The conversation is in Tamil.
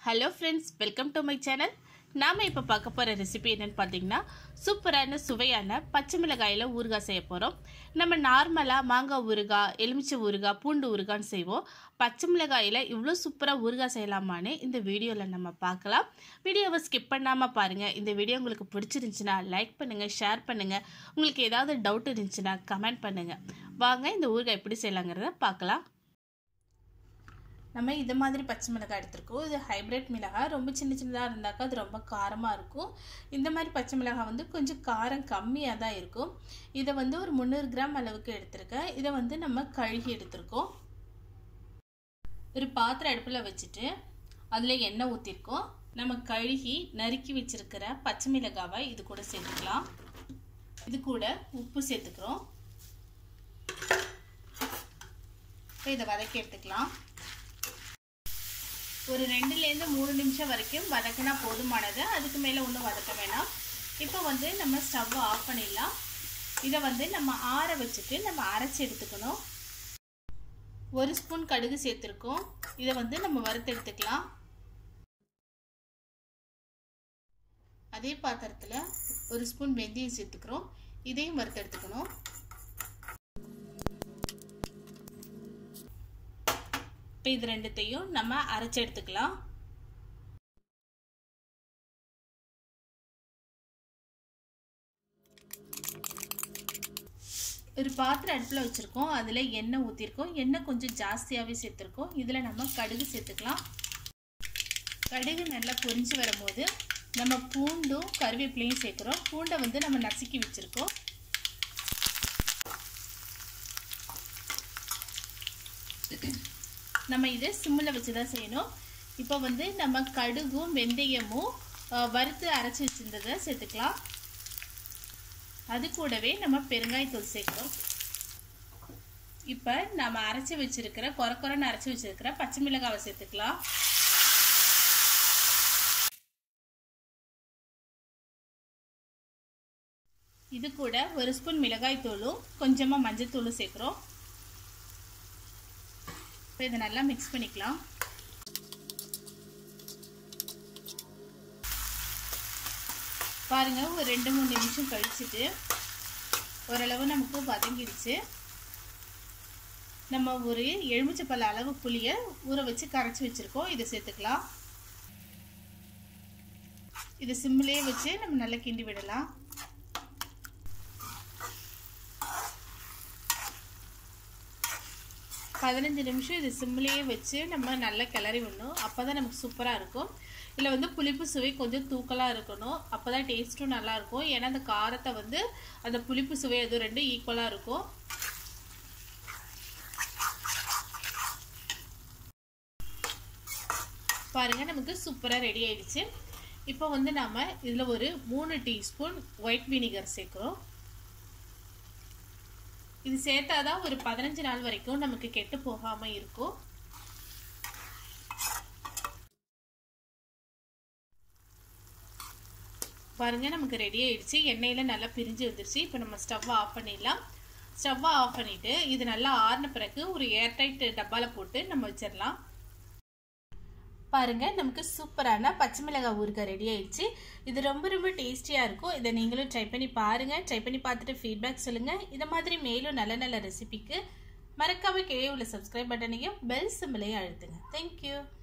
Hello friends, welcome to my channel. நாம இப்ப பார்க்க போற ரெசிபி என்னன்னு பாத்தீங்கன்னா சூப்பரான சுவையான பச்சை மிளகாயில ஊறுகாய் செய்ய போறோம். நம்ம நார்மலா மாங்காய் ஊறுகாய், எலுமிச்சை ஊறுகாய், பூண்டு ஊறுகாய்னு செய்வோம். பச்சை மிளகாயில இவ்ளோ சூப்பரா ஊறுகாய் செய்யலாமான்னு இந்த வீடியோல நம்ம பார்க்கலாம். வீடியோவை ஸ்கிப் பண்ணாம பாருங்க. இந்த வீடியோ உங்களுக்கு பிடிச்சிருந்துச்சுனா லைக் பண்ணுங்க, ஷேர் பண்ணுங்க. உங்களுக்கு ஏதாவது டவுட் இருந்துச்சுனா கமெண்ட் பண்ணுங்க. வாங்க இந்த ஊறுகாய் எப்படி செய்யலாம்ங்கறத பார்க்கலாம். நம்ம இந்த மாதிரி பச்சை மிளகாய் எடுத்துருக்கோம். இது ஹைபிரிட் மிளகாய். ரொம்ப சின்ன சின்னதாக இருந்தாக்கா அது ரொம்ப காரமாக இருக்கும். இந்த மாதிரி பச்சை மிளகாய் வந்து கொஞ்சம் காரம் கம்மியாக தான் இருக்கும். இதை வந்து ஒரு 300 கிராம் அளவுக்கு எடுத்திருக்கேன். இதை வந்து நம்ம கழுகி எடுத்திருக்கோம். ஒரு பாத்திரம் அடுப்பில் வச்சுட்டு அதில் எண்ணெய் ஊற்றிருக்கோம். நம்ம கழுகி நறுக்கி வச்சிருக்கிற பச்சை மிளகாவை இது கூட சேர்த்துக்கலாம். இது கூட உப்பு சேர்த்துக்கிறோம். இதை வதக்கி எடுத்துக்கலாம். ஒரு 2லேருந்து 3 நிமிஷம் வரைக்கும் வதக்கினா போதுமானது. அதுக்கு மேலே ஒன்றும் வதக்க வேணாம். இப்போ வந்து நம்ம ஸ்டவ் ஆஃப் பண்ணிடலாம். இதை வந்து நம்ம ஆற வச்சுட்டு நம்ம அரைச்சி எடுத்துக்கணும். 1 ஸ்பூன் கடுகு சேர்த்துருக்கோம். இதை வந்து நம்ம வறுத்து எடுத்துக்கலாம். அதே பாத்திரத்தில் 1 ஸ்பூன் வெந்தயம் சேர்த்துக்கிறோம். இதையும் வறுத்து எடுத்துக்கணும். இப்போ இது ரெண்டுத்தையும் நம்ம அரைச்சி எடுத்துக்கலாம். ஒரு பாத்திரம் அடுப்பில் வச்சுருக்கோம். அதில் எண்ணெய் ஊற்றிருக்கோம். எண்ணெய் கொஞ்சம் ஜாஸ்தியாகவே சேர்த்துருக்கோம். இதில் நம்ம கடுகு சேர்த்துக்கலாம். கடுகு நல்லா பொரிஞ்சு வரும்போது நம்ம பூண்டும் கருவேப்பிலையும் சேர்க்குறோம். பூண்டை வந்து நம்ம நசுக்கி வச்சுருக்கோம். நம்ம இதை சிம்மில் வச்சு தான் செய்யணும். இப்போ வந்து நம்ம கடுகும் வெந்தயமும் வறுத்து அரைச்சி வச்சுருந்ததை சேர்த்துக்கலாம். அது கூடவே நம்ம பெருங்காயத்தூள் சேர்க்கிறோம். இப்போ நம்ம அரைச்சி வச்சிருக்கிற கொரன்னு அரைச்சி வச்சிருக்கிற பச்சை மிளகாவை சேர்த்துக்கலாம். இது கூட 1 ஸ்பூன் மிளகாய் தூளும் கொஞ்சமாக மஞ்சள் தூளும் சேர்க்குறோம். இப்போ இதை நல்லா மிக்ஸ் பண்ணிக்கலாம். பாருங்க, ஒரு 2-3 நிமிஷம் கழிச்சுட்டு ஓரளவு நமக்கு வதங்கிடுச்சு. நம்ம ஒரு எலுமிச்சைப்பழ அளவு புளியை ஊற வச்சு கரைச்சி வச்சிருக்கோம். இதை சேர்த்துக்கலாம். இதை சிம்மிலே வச்சு நம்ம நல்லா கிண்டி விடலாம். பதினஞ்சு நிமிஷம் இது சிம்மிலேயே வச்சு நம்ம நல்லா கிளறி விடணும். அப்போ தான் நமக்கு சூப்பராக இருக்கும். இல்லை வந்து புளிப்பு சுவை கொஞ்சம் தூக்கலாக இருக்கணும். அப்போ தான் டேஸ்ட்டும் நல்லாயிருக்கும். ஏன்னா அந்த காரத்தை வந்து அந்த புளிப்பு சுவை அது ரெண்டும் ஈக்குவலாக இருக்கும். பாருங்கள், நமக்கு சூப்பராக ரெடி ஆயிடுச்சு. இப்போ வந்து நம்ம இதில் ஒரு 3 டீஸ்பூன் ஒயிட் வினிகர் சேர்க்குறோம். இது சேர்த்தாதான் ஒரு 15 நாள் வரைக்கும் நமக்கு கெட்டு போகாம இருக்கும். பாருங்க, நமக்கு ரெடி ஆயிடுச்சு. எண்ணெயில நல்லா பிரிஞ்சு வந்துருச்சு. இப்போ நம்ம ஸ்டவ் ஆஃப் பண்ணிடலாம். ஸ்டவ் ஆஃப் பண்ணிட்டு இது நல்லா ஆறின பிறகு ஒரு ஏர்டைட் டப்பால போட்டு நம்ம வச்சிடலாம். பாருங்க, நமக்கு சூப்பரான பச்சை மிளகாய் ஊறுகாய் ரெடி ஆயிடுச்சு. இது ரொம்ப ரொம்ப டேஸ்டியா இருக்கும். இதை நீங்களும் ட்ரை பண்ணி பாருங்க. ட்ரை பண்ணி பார்த்துட்டு ஃபீட்பேக் சொல்லுங்க. இதை மாதிரி மேலும் நல்ல நல்ல ரெசிபிக்கு மறக்காம கீழே உள்ள சப்ஸ்கிரைப் பட்டனையும் பெல் சிம்பலையும் அழுத்துங்க. தேங்க்யூ.